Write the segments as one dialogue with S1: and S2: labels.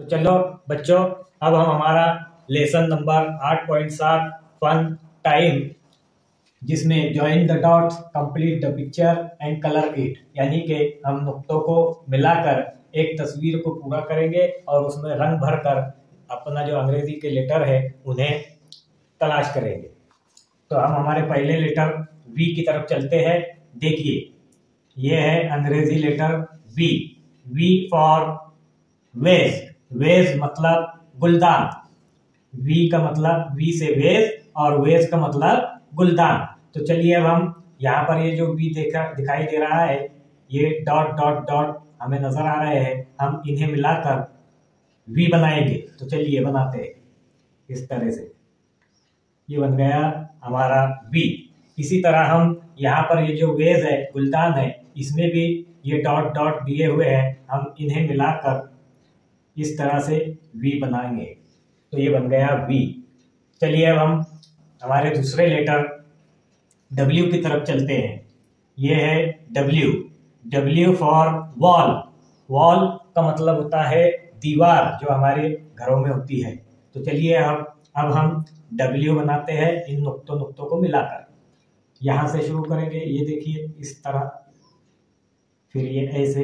S1: चलो बच्चों, अब हम हमारा लेसन नंबर 8.7 फन टाइम, जिसमें join the dots, complete the picture and colour it, यानी कि हम नुक्तों को मिलाकर एक तस्वीर को पूरा करेंगे और उसमें रंग भरकर अपना जो अंग्रेजी के लेटर है उन्हें तलाश करेंगे। तो हम हमारे पहले लेटर वी की तरफ चलते हैं। देखिए, ये है अंग्रेजी letter V. V for vase. Vase मतलब गुलदान। वी का मतलब वी से वेज और वेज का मतलब गुलदान। तो चलिए अब हम यहाँ पर ये जो वी दिखाई दे रहा है, ये डॉट डॉट डॉट हमें नजर आ रहे हैं, हम इन्हें मिलाकर वी बनाएंगे। तो चलिए बनाते हैं इस तरह से। ये बन गया हमारा वी। इसी तरह हम यहाँ पर ये जो वेज है, गुलदान है, इसमें भी ये डॉट डॉट दिए हुए हैं, हम इन्हें मिलाकर इस तरह से वी बनाएंगे। तो ये बन गया वी। चलिए अब हम हमारे दूसरे लेटर डब्ल्यू की तरफ चलते हैं। ये है W. W for wall. Wall का मतलब होता है दीवार, जो हमारे घरों में होती है। तो चलिए अब हम डब्ल्यू बनाते हैं इन नुक्तों को मिलाकर। यहां से शुरू करेंगे, ये देखिए इस तरह, फिर ये ऐसे,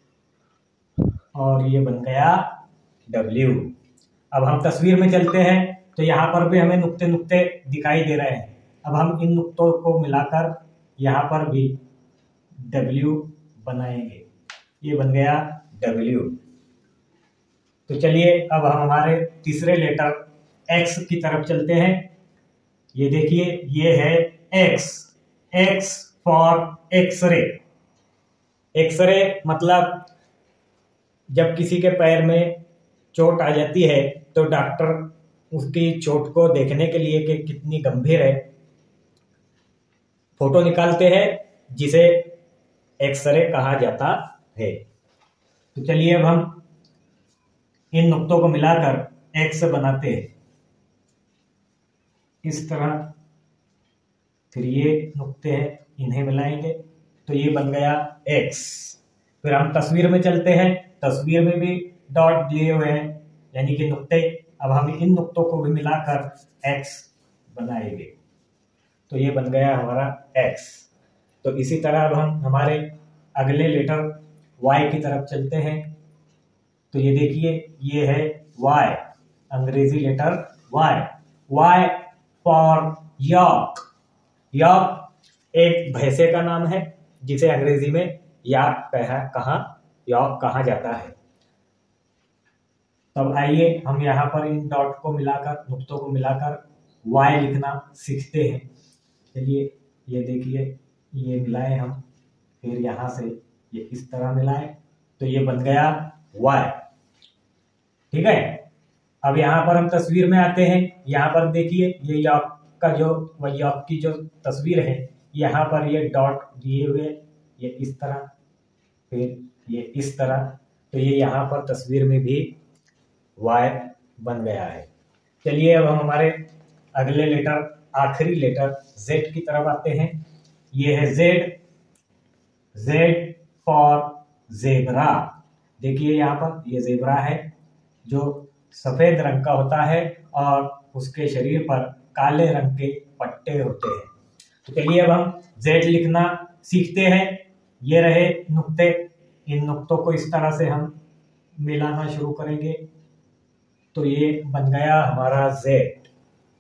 S1: और ये बन गया डब्ल्यू। अब हम तस्वीर में चलते हैं, तो यहाँ पर भी हमें नुक्ते नुक्ते दिखाई दे रहे हैं। अब हम इन नुक्तों को मिलाकर यहाँ पर भी डब्ल्यू बनाएंगे। ये बन गया डब्ल्यू। तो चलिए अब हम हमारे तीसरे लेटर एक्स की तरफ चलते हैं। ये देखिए, ये है X. X for X-ray. X-ray मतलब जब किसी के पैर में चोट आ जाती है तो डॉक्टर उसकी चोट को देखने के लिए कि कितनी गंभीर है, फोटो निकालते हैं, जिसे एक्सरे कहा जाता है। तो चलिए अब हम इन नुक्तों को मिलाकर एक्स बनाते हैं इस तरह। फिर ये नुक्ते हैं, इन्हें मिलाएंगे, तो ये बन गया एक्स। फिर हम तस्वीर में चलते हैं। तस्वीर में भी डॉट दिए हुए हैं, यानी कि नुक्ते। अब हम इन नुक्तों को भी मिलाकर एक्स बनाएंगे। तो ये बन गया हमारा एक्स। तो इसी तरह अब हम हमारे अगले लेटर वाई की तरफ चलते हैं। तो ये देखिए, ये है वाई, अंग्रेजी letter Y. Y for yak. Yak एक भैंसे का नाम है, जिसे अंग्रेजी में यॉक कहा जाता है। तब आइए हम यहाँ पर इन डॉट को मिलाकर, नुक्तों को मिलाकर वाई लिखना सीखते हैं। चलिए, ये देखिए, ये मिलाए हम, फिर यहाँ से ये इस तरह मिलाए, तो ये बन गया वाई। ठीक है। अब यहाँ पर हम तस्वीर में आते हैं। यहाँ पर देखिए, ये यॉक का यॉक की जो तस्वीर है, यहाँ पर ये डॉट दिए हुए, ये इस तरह, फिर ये इस तरह। तो ये यहाँ पर तस्वीर में भी वाई बन गया है। चलिए अब हम हमारे अगले लेटर, आखिरी लेटर जेड की तरफ आते हैं। ये है जेड। Z for zebra. देखिए यहाँ पर ये जेबरा है, जो सफेद रंग का होता है और उसके शरीर पर काले रंग के पट्टे होते हैं। तो चलिए अब हम जेड लिखना सीखते हैं। ये रहे नुक्ते। इन नुक्तों को इस तरह से हम मिलाना शुरू करेंगे, तो ये बन गया हमारा जेड।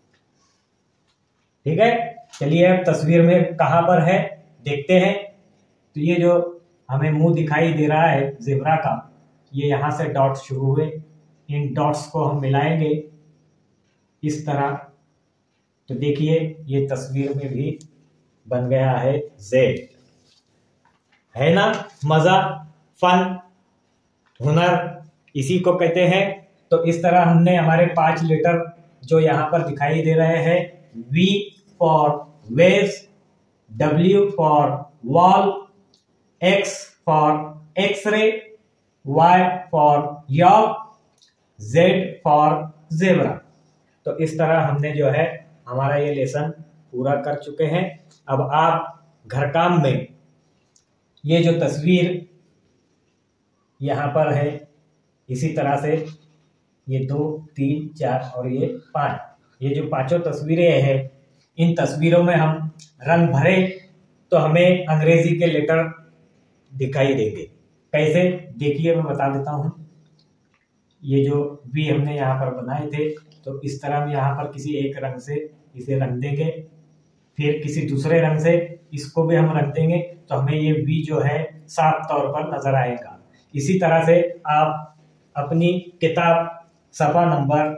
S1: ठीक है। चलिए अब तस्वीर में कहां पर है देखते हैं। तो ये जो हमें मुंह दिखाई दे रहा है जेब्रा का, ये यहां से डॉट्स शुरू हुए, इन डॉट्स को हम मिलाएंगे इस तरह। तो देखिए, ये तस्वीर में भी बन गया है जेड। है ना मजा, फन, हुनर, इसी को कहते हैं। तो इस तरह हमने हमारे 5 लेटर जो यहाँ पर दिखाई दे रहे हैं, V for vase, W for wall, X for X-ray, Y for yak, Z for zebra. तो इस तरह हमने जो है हमारा ये लेसन पूरा कर चुके हैं। अब आप घर काम में ये जो तस्वीर यहाँ पर है, इसी तरह से ये 2, 3, 4 और ये 5, ये जो पांचों तस्वीरें हैं, इन तस्वीरों में हम रंग भरे तो हमें अंग्रेजी के लेटर दिखाई देंगे। कैसे, देखिए मैं बता देता हूँ। ये जो वी हमने यहाँ पर बनाए थे, तो इस तरह हम यहाँ पर किसी एक रंग से इसे रंग देंगे, फिर किसी दूसरे रंग से इसको भी हम रंग देंगे, तो हमें ये वी जो है साफ तौर पर नजर आएगा। इसी तरह से आप अपनी किताब सफा नंबर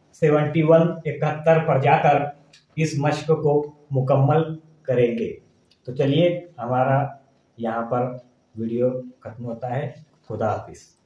S1: 71-71 पर जाकर इस मशक को मुकम्मल करेंगे। तो चलिए, हमारा यहाँ पर वीडियो खत्म होता है। खुदा हाफिज।